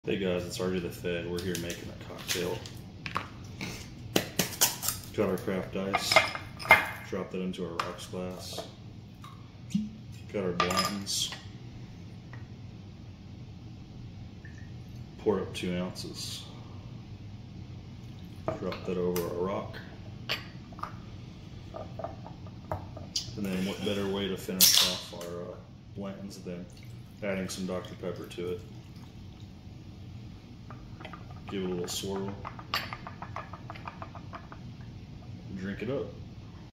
Hey guys, it's Artie the Fed. We're here making a cocktail. Got our craft ice, drop that into our rocks glass. Got our Blantons. Pour up 2 ounces. Drop that over our rock. And then what better way to finish off our Blantons than adding some Dr. Pepper to it. Give it a little swirl. Drink it up.